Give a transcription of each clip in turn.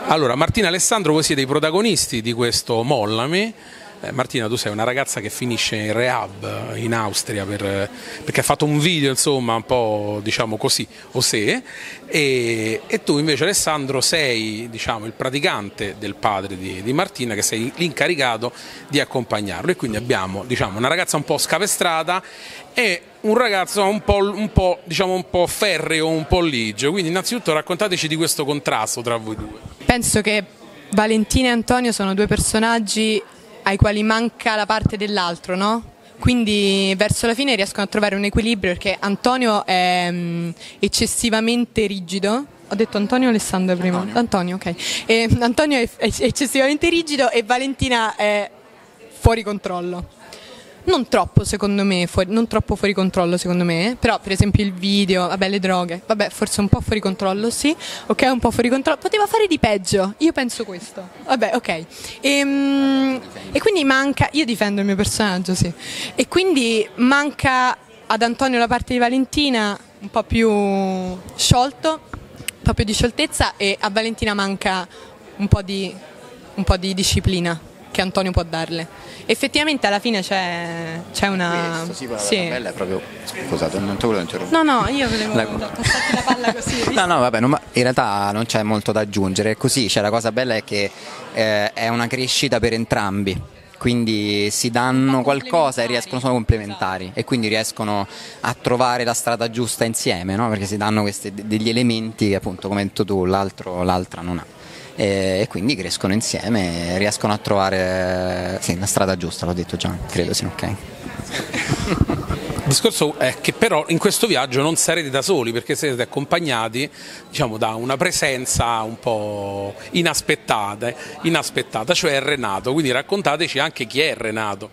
Allora, Martina e Alessandro, voi siete i protagonisti di questo Mollami. Martina, tu sei una ragazza che finisce in rehab in Austria perché ha fatto un video, insomma, un po', diciamo così, osè, e tu invece, Alessandro, sei, diciamo, il praticante del padre di Martina, che sei l'incaricato di accompagnarlo, e quindi abbiamo, diciamo, una ragazza un po' scapestrata e un ragazzo un po', diciamo, un po' ferreo, un po' ligio. Quindi innanzitutto raccontateci di questo contrasto tra voi due. Penso che Valentina e Antonio sono due personaggi ai quali manca la parte dell'altro, no? Quindi verso la fine riescono a trovare un equilibrio, perché Antonio è eccessivamente rigido. Ho detto Antonio o Alessandro prima? Antonio, ok. Antonio è eccessivamente rigido e Valentina è fuori controllo. Non troppo secondo me, non troppo fuori controllo secondo me, però per esempio il video, vabbè, le droghe, vabbè, forse un po' fuori controllo, sì, ok, un po' fuori controllo, poteva fare di peggio, io penso questo, vabbè, ok. E quindi manca, io difendo il mio personaggio, sì, e quindi manca ad Antonio la parte di Valentina un po' più sciolto, un po' più di scioltezza, e a Valentina manca un po' di disciplina che Antonio può darle. Effettivamente alla fine c'è una... Questo, sì, sì. La bella è proprio... Scusate, non ti volevo interrompere. No, io volevo passarti la palla così. No, vabbè, in realtà non c'è molto da aggiungere, così, cioè, la cosa bella è che è una crescita per entrambi, quindi si danno qualcosa e sono complementari, e quindi riescono a trovare la strada giusta insieme, no? Perché si danno degli elementi che, appunto, come hai detto tu, l'altra non ha. E quindi crescono insieme e riescono a trovare la strada giusta, l'ho detto già, credo sia ok. Il discorso è che però in questo viaggio non sarete da soli, perché siete accompagnati, diciamo, da una presenza un po' inaspettata, cioè Renato. Quindi raccontateci anche chi è Renato.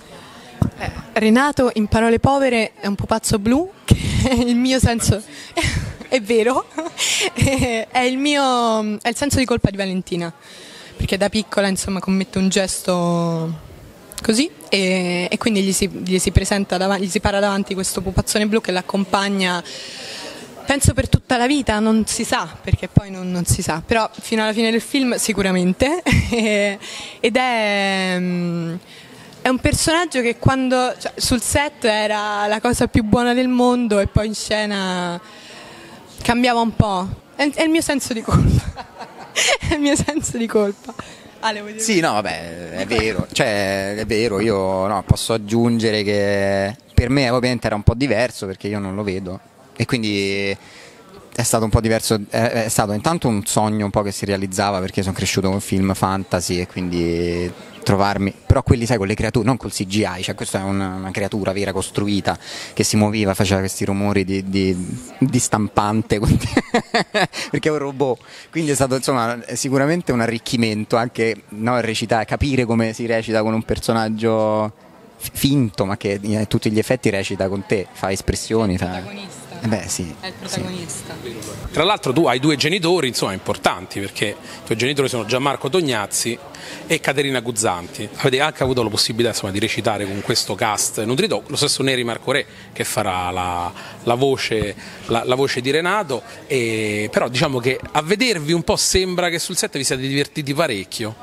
Renato, in parole povere, è un pupazzo blu, che è il mio senso... È vero, è il senso di colpa di Valentina, perché da piccola, insomma, commette un gesto così e quindi gli si presenta davanti, gli si para davanti questo pupazzone blu che l'accompagna, penso, per tutta la vita, non si sa, perché poi non si sa, però fino alla fine del film sicuramente, ed è un personaggio che sul set era la cosa più buona del mondo e poi in scena cambiava un po', è il mio senso di colpa. È il mio senso di colpa. Ale, vuoi dire? Sì, no, vabbè, è vero, io posso aggiungere che per me ovviamente era un po' diverso perché io non lo vedo, e quindi è stato un po' diverso, è stato intanto un sogno un po' che si realizzava, perché sono cresciuto con film fantasy e quindi trovarmi, però quelli, sai, con le creature, non col CGI, cioè questa è una creatura vera costruita che si muoveva, faceva questi rumori di stampante perché è un robot, quindi è stato, insomma, sicuramente un arricchimento anche, no, recitare, capire come si recita con un personaggio finto ma che a tutti gli effetti recita con te, fa espressioni, beh, sì, è il protagonista. Sì. Tra l'altro tu hai due genitori, insomma, importanti, perché i tuoi genitori sono Gianmarco Tognazzi e Caterina Guzzanti. Avete anche avuto la possibilità, insomma, di recitare con questo cast nutrito, lo stesso Neri Marco Re che farà la voce di Renato, però diciamo che a vedervi un po' sembra che sul set vi siate divertiti parecchio.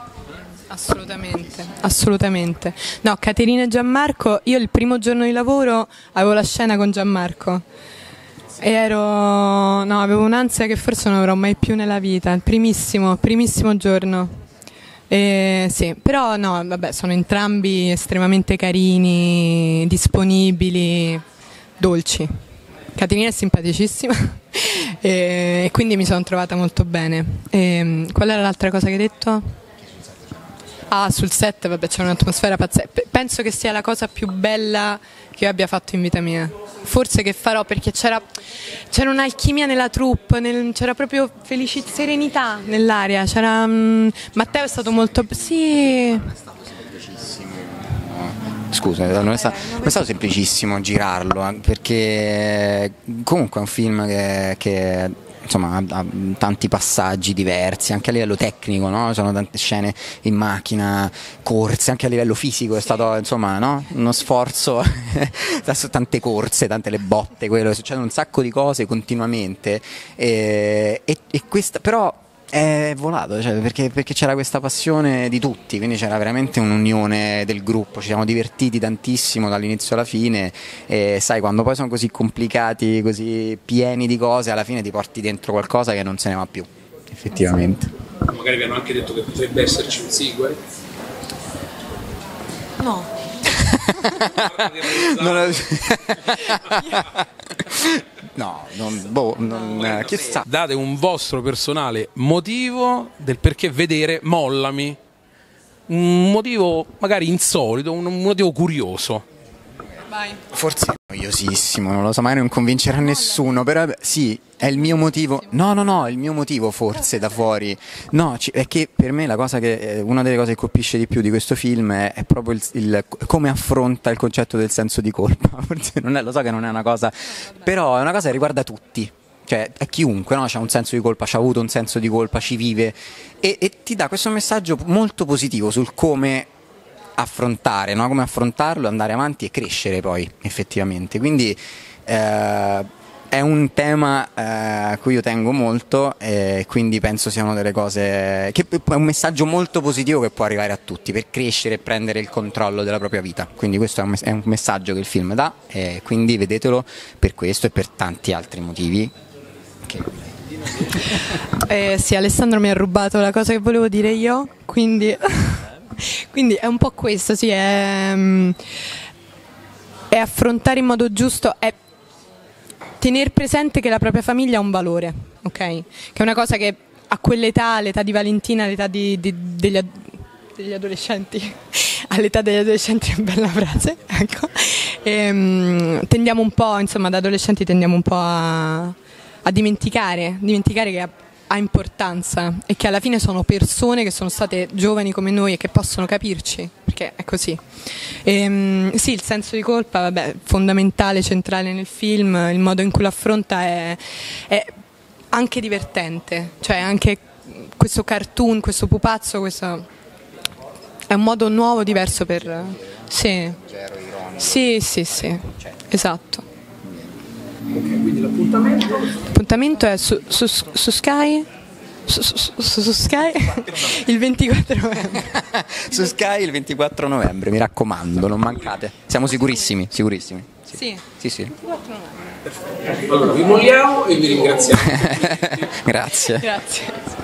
Assolutamente. No, Caterina e Gianmarco, io il primo giorno di lavoro avevo la scena con Gianmarco e avevo un'ansia che forse non avrò mai più nella vita, il primissimo giorno. Sì, però no, vabbè, sono entrambi estremamente carini, disponibili, dolci. Caterina è simpaticissima e quindi mi sono trovata molto bene. Qual era l'altra cosa che hai detto? Sul set, vabbè, c'è un'atmosfera pazzesca. Penso che sia la cosa più bella che io abbia fatto in vita mia. Forse che farò, perché c'era un'alchimia nella troupe, c'era proprio serenità nell'aria. Matteo è stato molto... Sì. Scusa, non è stato semplicissimo girarlo, perché comunque è un film che insomma ha tanti passaggi diversi anche a livello tecnico, no? Sono tante scene in macchina, corse, anche a livello fisico è stato, insomma, no? Uno sforzo tante corse, tante le botte, succedono un sacco di cose continuamente, e questa, però È volato, cioè, perché c'era questa passione di tutti, quindi c'era veramente un'unione del gruppo, ci siamo divertiti tantissimo dall'inizio alla fine e sai, quando poi sono così complicati, così pieni di cose, alla fine ti porti dentro qualcosa che non se ne va più, effettivamente. Magari vi hanno anche detto che potrebbe esserci un sequel. No. Chissà. Date un vostro personale motivo del perché vedere Mollami, un motivo magari insolito, un motivo curioso. Vai. Forse è noiosissimo, non lo so, mai non convincerà nessuno, però sì, è il mio motivo. No, è il mio motivo forse da fuori. No, è che per me la cosa una delle cose che colpisce di più di questo film è proprio come affronta il concetto del senso di colpa. Forse lo so che non è una cosa, però è una cosa che riguarda tutti. Cioè, è chiunque, no? C'ha un senso di colpa, c'ha avuto un senso di colpa, ci vive e ti dà questo messaggio molto positivo sul come affrontare, no? Come affrontarlo, andare avanti e crescere poi effettivamente, quindi è un tema a cui io tengo molto e quindi penso sia una delle cose che è un messaggio molto positivo che può arrivare a tutti per crescere e prendere il controllo della propria vita, quindi questo è un messaggio che il film dà e quindi vedetelo per questo e per tanti altri motivi sì, Alessandro mi ha rubato la cosa che volevo dire io, quindi è un po' questo, sì, è affrontare in modo giusto, è tener presente che la propria famiglia ha un valore, ok? Che è una cosa che a quell'età, l'età di Valentina, l'età degli adolescenti, all'età degli adolescenti è una bella frase, ecco. Tendiamo un po', insomma, da adolescenti tendiamo un po' a dimenticare che ha importanza e che alla fine sono persone che sono state giovani come noi e che possono capirci, perché è così. Sì, il senso di colpa, vabbè, fondamentale, centrale nel film, il modo in cui lo affronta è anche divertente, cioè anche questo cartoon, questo pupazzo, questo è un modo nuovo, diverso per... Sì, esatto. Ok, quindi L'appuntamento è su Sky? Su Sky il 24 novembre. Su Sky il 24 novembre, mi raccomando, non mancate. Siamo sicurissimi. Sì. 24 novembre. Allora vi molliamo e vi ringraziamo. Grazie. Grazie.